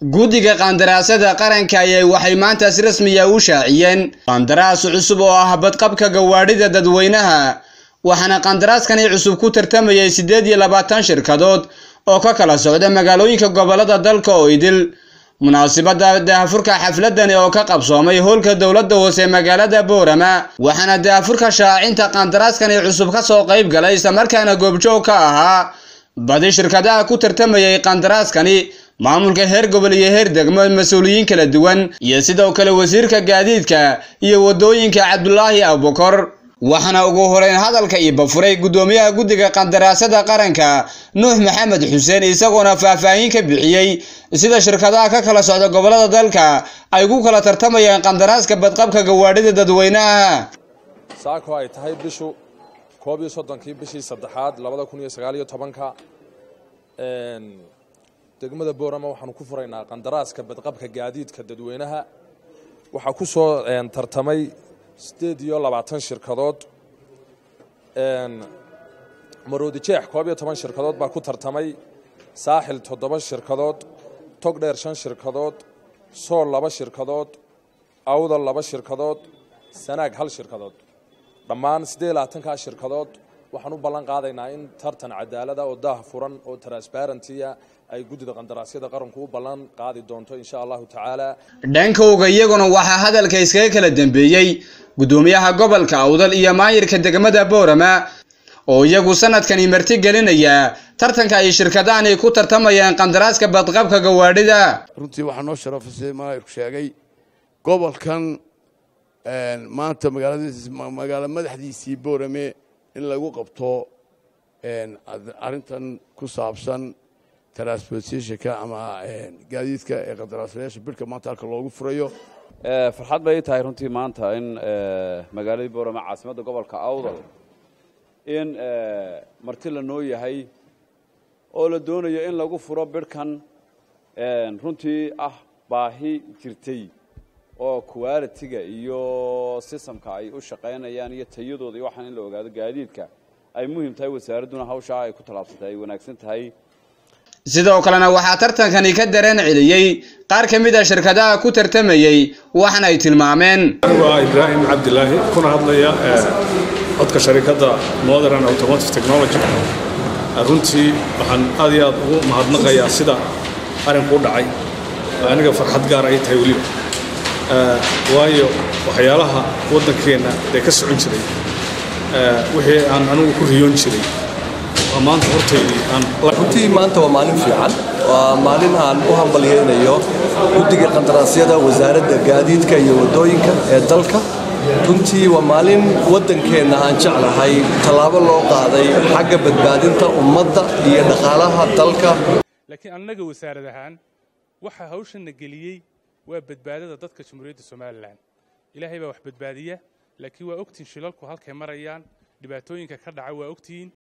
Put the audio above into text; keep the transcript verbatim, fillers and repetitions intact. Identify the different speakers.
Speaker 1: guddiga qandaraasada qaranka ayay waxay maanta si rasmi ah u shaaciyeen qandaraas cusub oo ah badqabka gawaadhida dadweynaha waxaana qandaraaskani cusub ku tartamayay sideed iyo labaatan shirkadood oo ka kala socda magaalooyinka gobolada dalka oo idil munaasabada daahfurka xafladan oo ka qabsoomay hoolka dawladda hoose magaalada Boorama waxaana daahfurka shaacinta qandaraaskani cusub ka soo qayb galay isla markaana goobjoog ka ahaa badi shirkadaha ku tartamayay qandaraaskani maamulka heer gobol iyo heer degmo mas'uuliyiin kala duwan iyo sidoo kale wasiirka gaadiidka iyo wadooyinka Cabdullaahi Abubakar waxaana ugu horeyn hadalka iyo bafuray gudoomiyaha guddiga qandaraasada qaranka Nuux Maxamed Xuseen isagoona faahfaahin ka bixiyay sida shirkadaha ka kala socda gobolada dalka ay ugu kala tartamayaan qandaraaska badqabka gawaadhida dadweynaha
Speaker 2: saako ay tahay bishu koob iyo soddonkii bishii saddexaad laba kun iyo sagaal iyo toban een degmada Boorama waxaan ku furaynaa qandaraaska badqabka gaadiidka dadweynaha waxa ku soo tartamay sideed iyo labaatan shirkadood een Maroodi Jeex koob iyo toban shirkadood baa ku tartamay Saaxil toddoba shirkadood Togdheer shan shirkadood Sool laba shirkadood Awdal laba shirkadood Sanaag hal shirkadood dhammaan sideed iyo labaatan ka shirkadood waxaan u ballan qaadaynaa in tartan cadaalad ah oo daahfuran oo transparency ah ay guddiga qandaraasyada qaranku u ballan qaadi doonto insha Allah taala
Speaker 1: dhankooga iyaguna waxa hadalka iskaga kala dambeeyay gudoomiyaha gobolka Awdal iyo maayirka degmada Boorama oo iyagu sanadkan marti gelinaya tartanka ay shirkadahan ay ku tartamayaan qandaraaska badqabka gawaadhida
Speaker 3: runtii waxa noo sharafisay maayirku sheegay gobolkan een maanta magaaladiisa magaala madaxdiisii Boorame in lagu qabto een arintan ku saabsan transportation ama gaadiidka ee qandaraaslayaasha bilka maanta halka loogu furayo
Speaker 4: ee farxad bay tahay runtii maanta in magaalada Boorama caasimadda gobolka Awdal in marti la noo yahay oo la doonayo in lagu furo bilkan een runtii ah baahi jirtay oo quality-ga iyo systemka ay u shaqeynayaan iyo tayadooda iyo waxaan in la ogaado gaadiidka ay muhiim tahay wasaaraduna hawsha ay ku talaabsatay wanaagsan tahay
Speaker 1: sidoo kalena waxa tartankani ka dareen celiyay qaar ka mid ah shirkadaha ku tartamayay waxana ay tilmaameen
Speaker 5: waa Ibrahim Cabdullaahi kuna hadlaya codka shirkadda Modern Automotive Technology runtii waxaan aad iyo aad ugu mahadnaqayaa sida arinku u dhacay aniga farxad gaar ay tahay waliba waayo waxyaalaha wadankeena ee ka socon jiray wixii aan anigu ku riyoon jiray maanta horteedii aan
Speaker 6: runtii maanta waa maalin fiican waa maalin aan u hambalyeeyo guddiga qandaraasyada wasaaradda gaadiidka iyo wadooyinka ee dalka runtii waa maalin wadankeena aan jeclahay talaabo loo qaaday xagga badbaadinta ummadda iyo dhaqaalaha dalka
Speaker 7: laakiin annaga wasaaradahan waxa hawshan geliyay waa badbaadada dadka Jamhuuriyadda Soomaaliland ilaahay baa wax badbaadiya laakiin waa ogtiin shilalku halkay marayaan dhibaatooyinka ka dhacay waa ogtiin